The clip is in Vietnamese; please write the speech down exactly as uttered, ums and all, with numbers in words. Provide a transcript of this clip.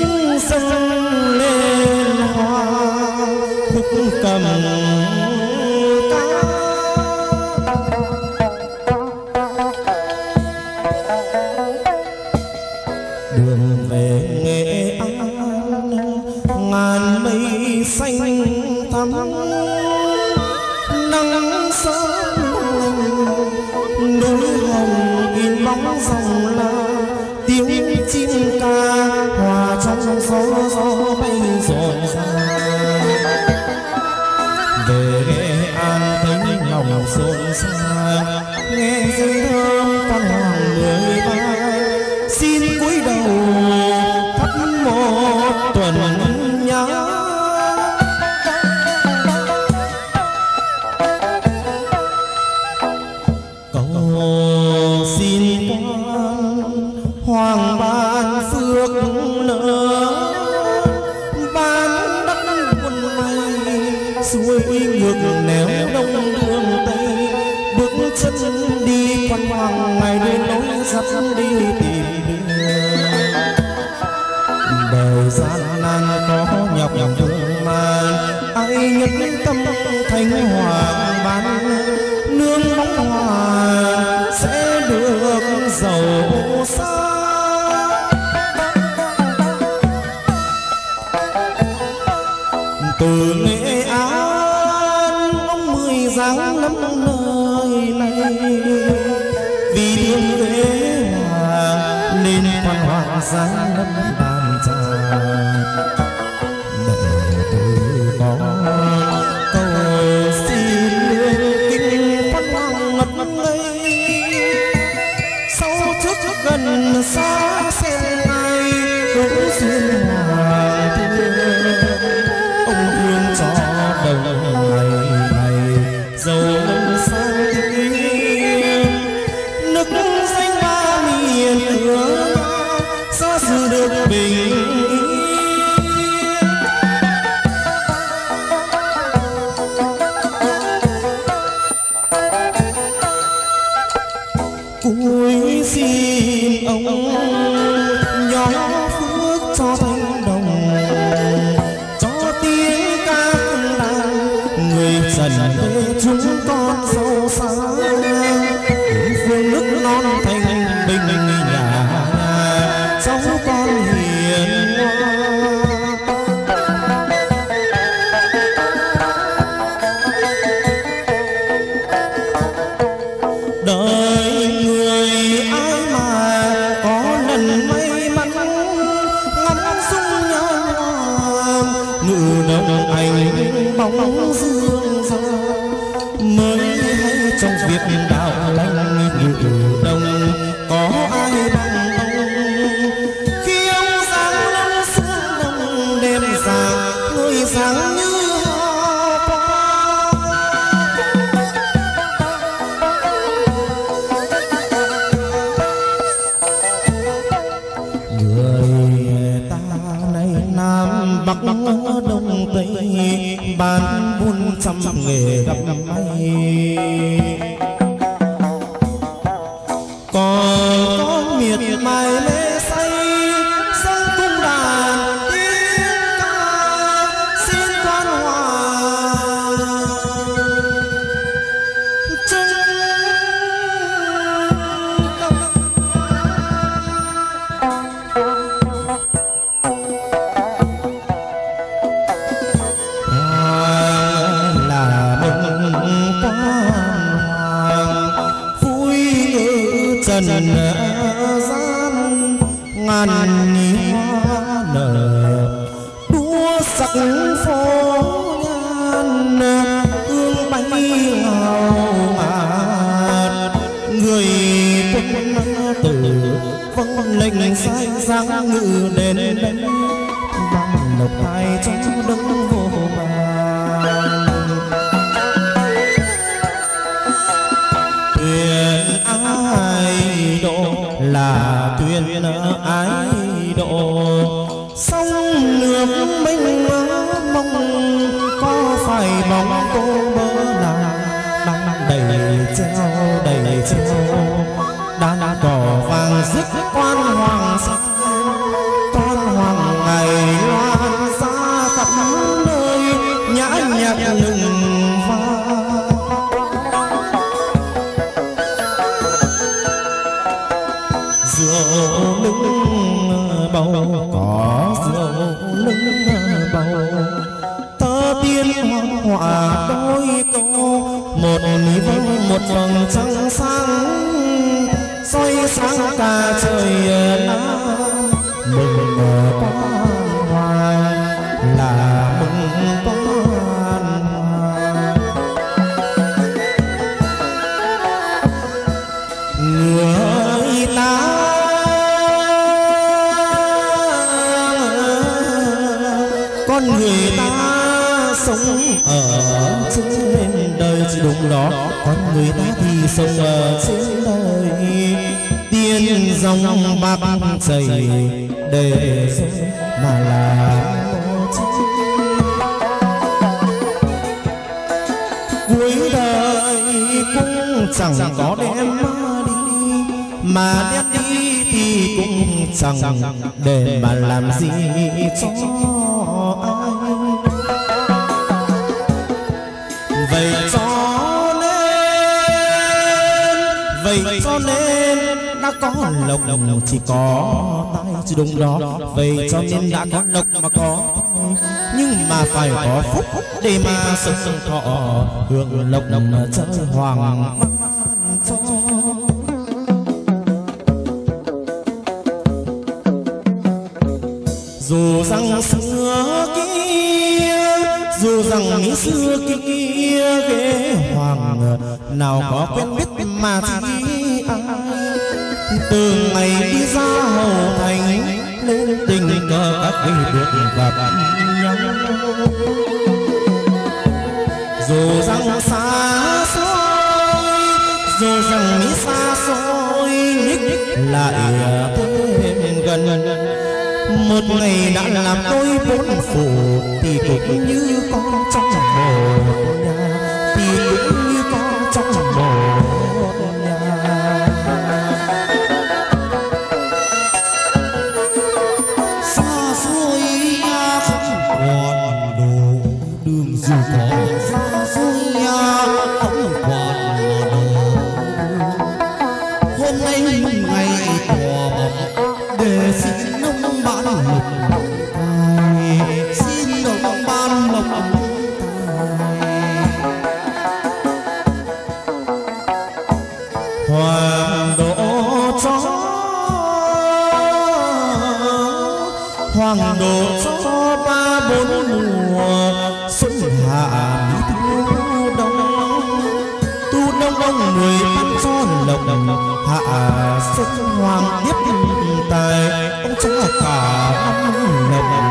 dâng lên hoa khúc cầm ca. Đường về Nghệ An ngàn mây xanh thắm, nắng sớm núi hồng in bóng dòng la, tiếng chim ca hòa trong gió gió bay rộn ràng. Về Nghệ An thấy lòng rộn ràng, nghe dây thơm con hoàng mười ba, xin cúi đầu thắp một tuần nhang. Cầu xin quan hoàng ban phước nở, ban đất buồn may suối ngược nẻo đông đường tây, bước chân đi quan hoàng ngày đêm lối dắt đi tìm đường. Đời gian nan có nhọc nhọc thương man, ai nhất tâm thánh hoàng ban nương bóng hòa sẽ được giàu sang. Từ Nghệ An ông Mười giáng lâm nơi này, vì thương Huế hoàng nên quan hoàng giáng lâm đàn tràng. Đệ tử có cầu xin lương kinh quan hoàng ngất ngây, sau trước gần xa xem ai hữu duyên hoàng thương. Ông thương cho đầu ngày ngày giàu lâm sang thiên, nước danh ba miền hứa xa xứ được bình yên. Cúi xin ông nhóm phước cho thanh đồng, cho tiếng ca đàn người trần về chúng con giàu sang. Phương nước non thanh bình nhà cháu con hiền ngoan. Đời người ai mà có lần may mắn ngắm dung nhan hoa, ngự đồng ảnh bóng dương ra, mới hay trong việc đạo lành ngự đồng có ai bằng ông. Khi ông sáng lên sương đồng đêm sáng người sáng như Bắc Đông Tây bán buôn trăm nghề gặp may. Còn có miệt mài mê say sông cung đàn tiếng ca xin quan hoàng chân tâm. Trần gian ngàn nhị hoa nở, đua sắc phố nhan ương bay ngào ngạt. Người quân tử vâng lệnh sai giang ngự đến đến, bằng lộc tài trong đông vô vàn. Thuyền ai độ là thuyền ái độ, sông nước mênh mông có phải bóng cô bơ nàng đang đầy treo đầy treo. Đàn cỏ vàng rước quan hoàng sang, quan hoàng ngày bầu có rượu nâng bầu tơ tiên hoang họa đôi câu một ní vâng một vầng trăng sáng soi sáng cả trời nam mừng quan hoàng là mừng quan hoàng người ta con người ta sống ở trên đời chỉ đúng đó con người ta thì sống ở trên đời tiên dòng bạc chảy để mà là cuối đời cũng chẳng có đem đi mà đem đi thì cũng chẳng để mà làm gì cho ai vậy cho nên vậy cho nên đã có lộc chỉ có tay chứ đúng đó vậy cho nên đã có lộc mà có nhưng mà phải có phúc để mà sống thọ hưởng lộc chơi hoàng cho dù rằng xưa kia dù rằng xưa kia ghế hoàng nào có quen biết mà chỉ ai từ ngày đi ra hầu thành lên tình cờ các vị được gặp nhau dù rằng xa xôi dù rằng xa xôi nhích lại thêm gần một ngày đã làm đôi bốn phủ thì cũng như con trong một nhà thì cũng như con trong một nhà xa xôi nhà không còn đồ đường dù có xa xôi nhà không còn đồ hôm nay ngày của bóng để xin nông bán một tài xin nông ban một tài hoàng độ cho hoàng độ cho ba bốn mùa xuân hạ thu đông tu đông đông mười tám cho lộc hạ xuân hoàng tiếp tài ông cho cả năm lộc